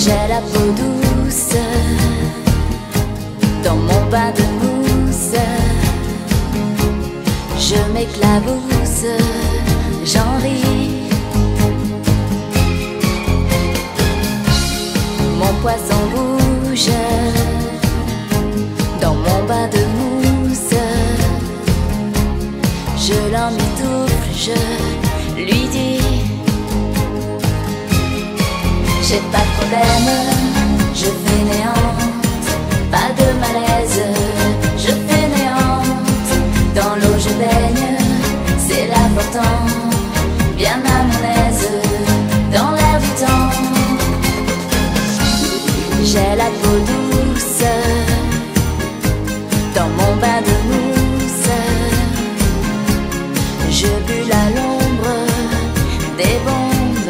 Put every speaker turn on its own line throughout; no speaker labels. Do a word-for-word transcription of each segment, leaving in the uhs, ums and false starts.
J'ai la peau douce dans mon bain de mousse. Je m'éclabousse, j'en ris. Mon poisson bouge dans mon bain de mousse. Je l'emmitoufle, je lui dis: j'ai pas de problème, je fainéante, pas de malaise, je fainéante. Dans l'eau je baigne, c'est l'important, bien à mon aise, dans l'air du temps. J'ai la peau douce dans mon bain de mousse. Je bulle à l'ombre des bombes.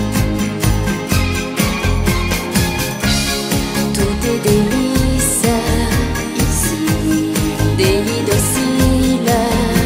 Tout est délice ici, des lits dociles.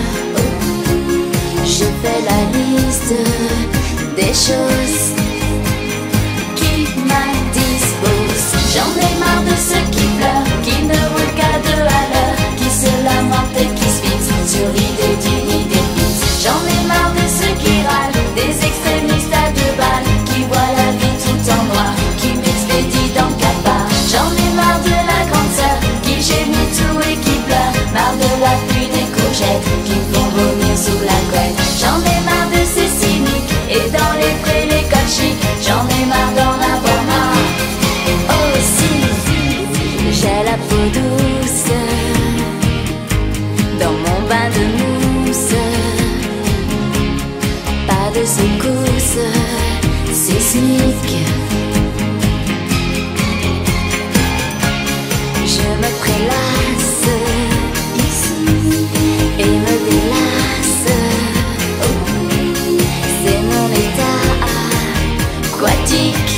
Je fais la liste des choses qui m'indisposent. J'en ai marre de ceux qui pleurent, qui ne roulent qu'à deux à l'heure, qui se lamentent et qui se fixent sur l'idée d'une idée fixe. J'en ai marre de ceux qui râlent, des extrémistes à deux balles, qui voient la vie tout en noir, qui m'expédient dans quatre barres. J'en ai marre de la grande sœur, qui gémit tout et qui pleure, marre de la pluie des courgettes, qui me font vomir sous la couette. J'en ai marre de ces cyniques, et dans les prés les cols chics, j'en ai marre d'en avoir marre. Aussi, j'ai la peau douce dans mon bain de mousse. Pas de secousse sismique. Je me prélasse ici et me délasse. C'est mon état aquatique.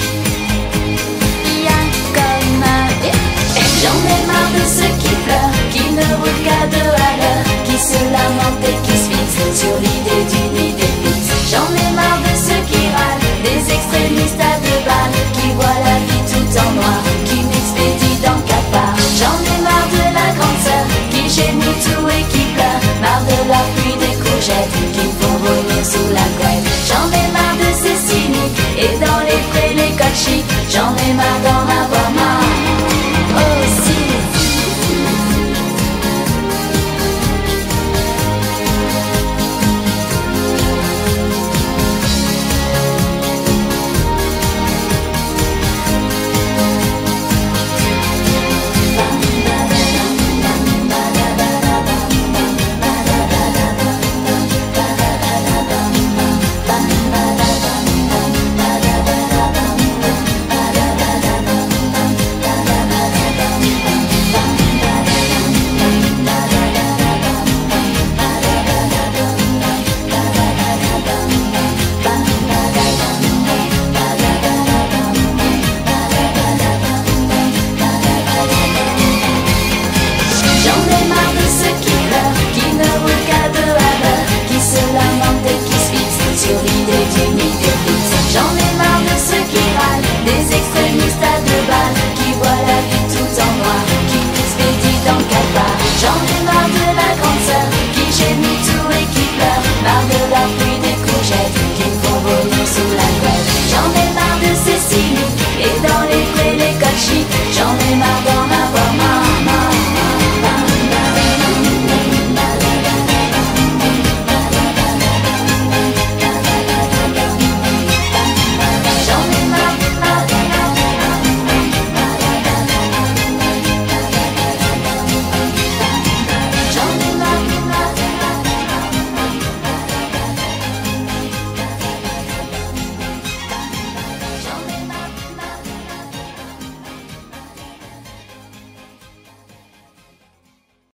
J'en ai marre de ceux qui pleurent, qui ne roulent qu'à deux à l'heure, qui se lamentent et qui se fixent sur l'idée d'une idée fixe. J'en ai marre de ceux qui râlent, des extrémistes à